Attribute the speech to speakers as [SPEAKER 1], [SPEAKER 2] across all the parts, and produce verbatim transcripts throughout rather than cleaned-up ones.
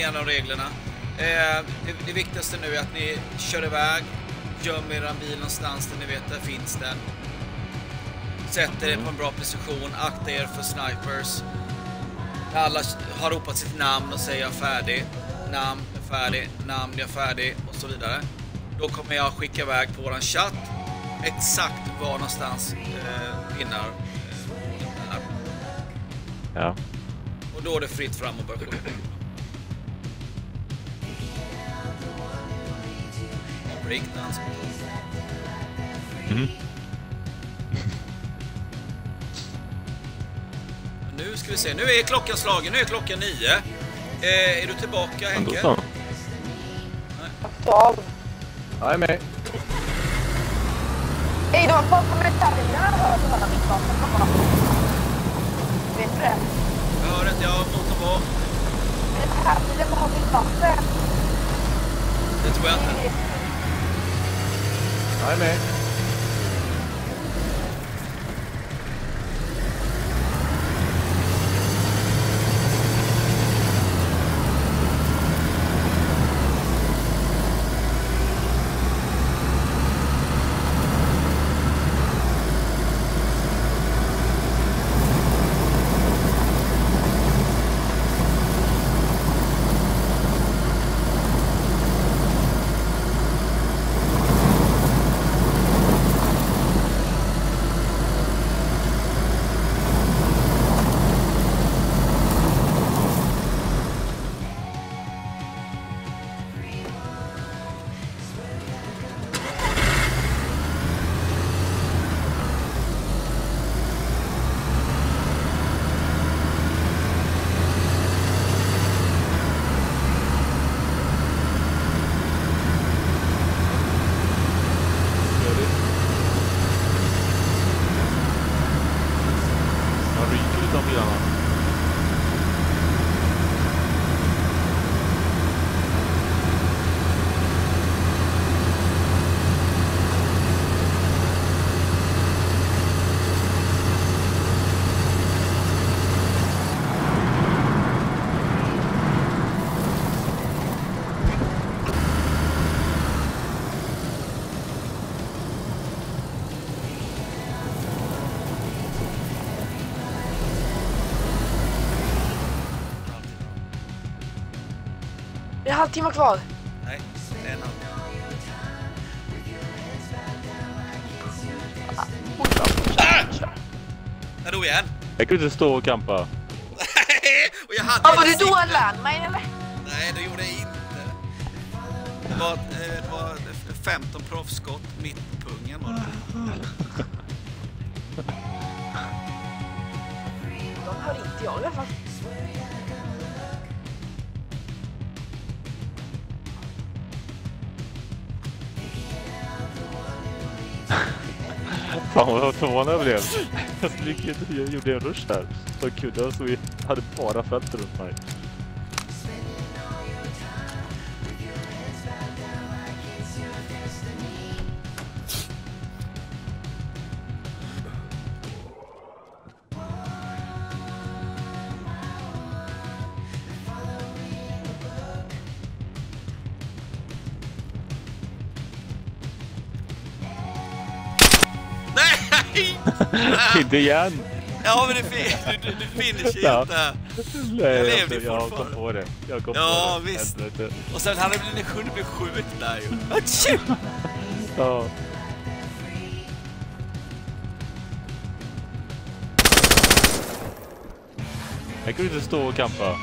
[SPEAKER 1] igenom reglerna. Eh, det, det viktigaste nu är att ni kör iväg, gömmer er bil någonstans där ni vet där finns den. Sätter er på en bra position, akta er för snipers. Alla har ropat sitt namn och säger jag är färdig. Namn, är färdig, namn, jag är färdig och så vidare. Då kommer jag skicka iväg på våran chatt exakt var någonstans eh, vinnar eh, är.
[SPEAKER 2] Ja.
[SPEAKER 1] Och då är det fritt fram och börja skjuta. Breakdance.
[SPEAKER 2] Mm.
[SPEAKER 1] Nu ska vi se, nu är klockan slagen, nu är klockan nio. Eh, är du tillbaka, Henke?
[SPEAKER 2] Ja,
[SPEAKER 3] Ja.
[SPEAKER 2] jag är med.
[SPEAKER 3] Hej då, vad kommer det här? Vet du det?
[SPEAKER 1] Jag hör inte, jag har motorn på.
[SPEAKER 3] Det här blir det bara mitt vatten.
[SPEAKER 1] Det tror jag inte.
[SPEAKER 2] Jag är med.
[SPEAKER 3] Det är en halvtimme kvar.
[SPEAKER 1] Nej, det är en annan. Ah! Jag dog igen.
[SPEAKER 2] Jag kunde inte stå och campa.
[SPEAKER 1] Och jag hade
[SPEAKER 3] Ja, var
[SPEAKER 1] hela
[SPEAKER 3] du då en
[SPEAKER 1] sikten.
[SPEAKER 3] landmine eller?
[SPEAKER 1] Nej, det gjorde jag inte. Det var, eh, det var femton proffskott mitt på pungen var det.
[SPEAKER 3] De hör inte jag i alla fall.
[SPEAKER 2] Fan vad förvånad jag blev. Jag skulle inte, jag gjorde en rush där. Så kul, så vi hade bara fält runt mig.
[SPEAKER 1] Nej!
[SPEAKER 2] Inte igen!
[SPEAKER 1] Ja, men det fin du, du, du finner sig
[SPEAKER 2] Ja.
[SPEAKER 1] inte.
[SPEAKER 2] Nej,
[SPEAKER 1] Jag
[SPEAKER 2] jag,
[SPEAKER 1] levde
[SPEAKER 2] jag, jag kom
[SPEAKER 1] fortfarande.
[SPEAKER 2] på det. Jag kom
[SPEAKER 1] Ja,
[SPEAKER 2] på det.
[SPEAKER 1] visst.
[SPEAKER 2] Helvete.
[SPEAKER 1] Och sen han kunde bli skjut där ju. Atchoo!
[SPEAKER 2] Ja. Jag kunde inte stå och campa.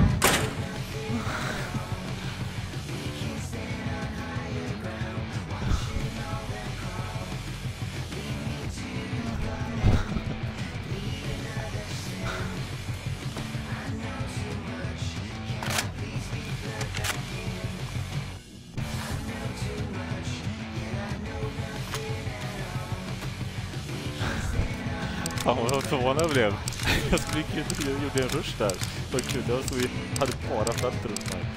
[SPEAKER 2] Fan vad förvånad jag blev. Jag skulle inte, jag gjorde en rush där. Så kul, så vi hade bara fält runt mig.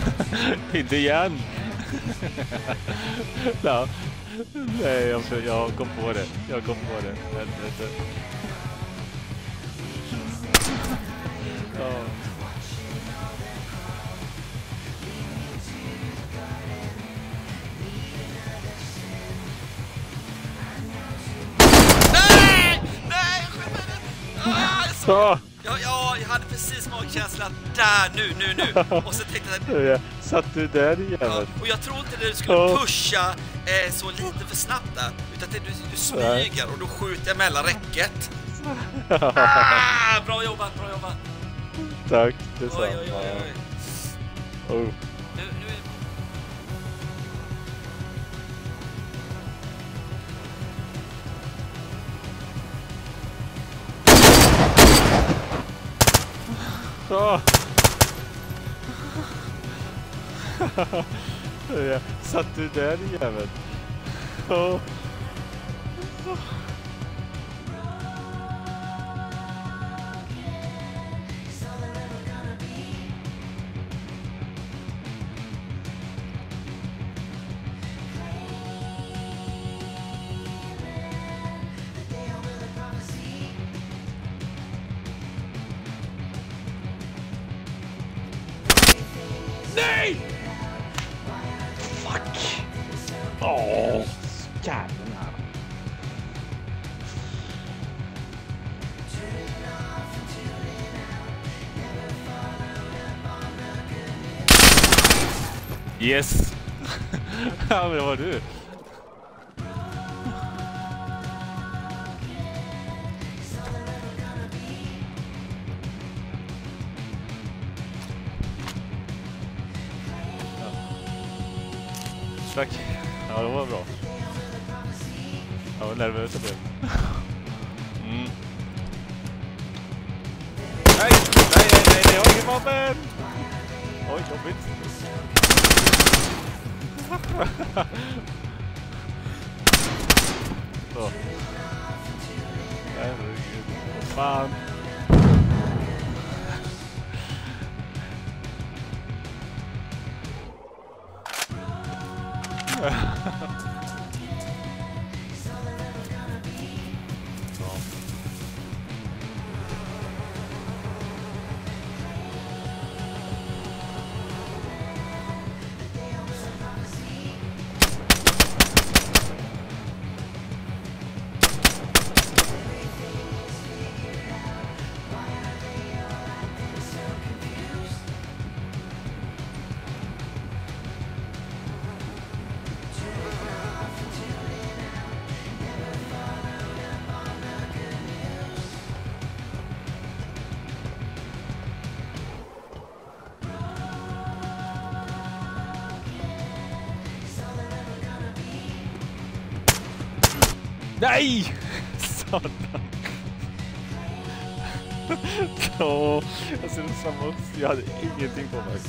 [SPEAKER 2] Inte igen. Ja. Nej, jag, jag kom på det. Jag kom på det. Helvete. Ja.
[SPEAKER 1] Nej! Nej! Ah, så...
[SPEAKER 2] Ah.
[SPEAKER 1] Ja, ja, jag hade precis magkänslan där, nu, nu, nu. Och så tänkte jag...
[SPEAKER 2] Ja, satt du där igen?
[SPEAKER 1] Ja, och jag tror inte du skulle
[SPEAKER 2] Ja.
[SPEAKER 1] pusha eh, så lite för snabbt där. Utan att du, du smyger och då skjuter jag mellan räcket. Ah, bra jobbat, bra jobbat.
[SPEAKER 2] Tack, detsamma.
[SPEAKER 1] Oj, oj, oj, oj.
[SPEAKER 2] Oh.
[SPEAKER 1] Nu, nu...
[SPEAKER 2] Ah. Ja, satt du där jävel? Oh.
[SPEAKER 1] Nej!
[SPEAKER 2] Fuck! Åh, jävlarna. Yes! Ja, men det var du. Tack. Ja, det var bra. Jag var nervös jag blev. Mm. Nej, nej, nej, nej, nej, jag har ingen vapen! Oj, jobbigt. Så. Herregud. Fan. Nej! Satan. Åh, jag ser det samma ut. Jag hade ingenting på mig.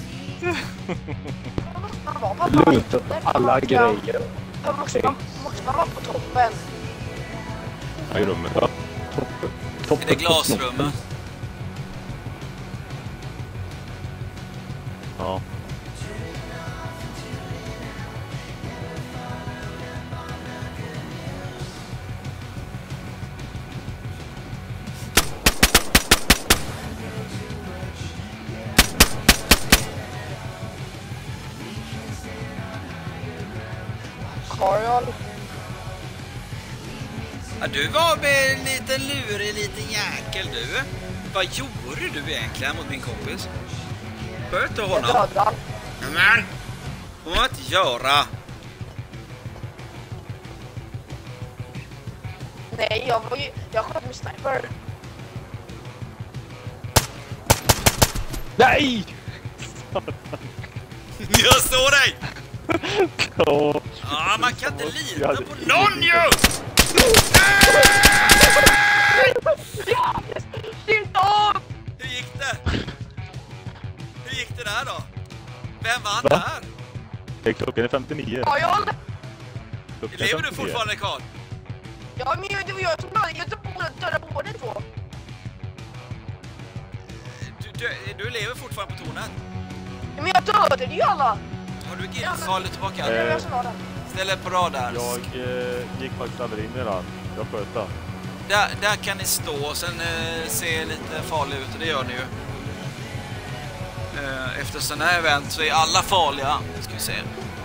[SPEAKER 3] Man var på
[SPEAKER 4] Luta på alla grejer.
[SPEAKER 3] Man måste, man måste vara på toppen.
[SPEAKER 2] Ja, i rummet.
[SPEAKER 4] Ja, topp, topp,
[SPEAKER 1] Är det glasrummet?
[SPEAKER 2] Ja.
[SPEAKER 3] Karl.
[SPEAKER 1] Ja, du var med en liten lurig liten jäkel du. Vad gjorde du egentligen mot min kompis? Sköt du
[SPEAKER 3] Jag
[SPEAKER 1] honom?
[SPEAKER 3] dödade.
[SPEAKER 1] Men, vad får inte göra?
[SPEAKER 3] Nej, jag var ju... Jag sköt med sniper.
[SPEAKER 2] Nej!
[SPEAKER 1] Jag såg dig!
[SPEAKER 2] Åh.
[SPEAKER 1] Ja, man kan inte lita på någon ju!
[SPEAKER 3] Ja! Sluta av!
[SPEAKER 1] Hur gick det? Hur gick det där då? Vem vann
[SPEAKER 2] Va?
[SPEAKER 1] där?
[SPEAKER 2] Det klockan är femtionio.
[SPEAKER 3] Ja, jag...
[SPEAKER 2] Klockan är
[SPEAKER 1] Lever du
[SPEAKER 2] femtionio.
[SPEAKER 1] fortfarande, Karl?
[SPEAKER 3] Ja, men jag, jag tog med... Jag tog båda dörrar på båda två.
[SPEAKER 1] Du, du, du lever fortfarande på tornet?
[SPEAKER 3] Men jag dödade ju alla.
[SPEAKER 1] Har du G? Farligt tillbaka.
[SPEAKER 3] Det är
[SPEAKER 2] Eh.
[SPEAKER 3] jag som var där.
[SPEAKER 1] Ställ er på rad där.
[SPEAKER 2] Jag eh, gick faktiskt aldrig in i den. Jag sköt den.
[SPEAKER 1] Där, där kan ni stå och sen eh, se lite farlig ut, och det gör ni ju. Eh, efter sådana här event så är alla farliga. Ska vi se.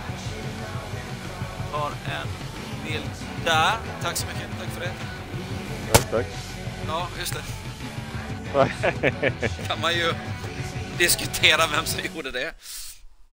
[SPEAKER 1] Har en bild där. Tack så mycket. Tack för det.
[SPEAKER 2] Ja, tack.
[SPEAKER 1] Ja, just det. Kan man ju diskutera vem som gjorde det.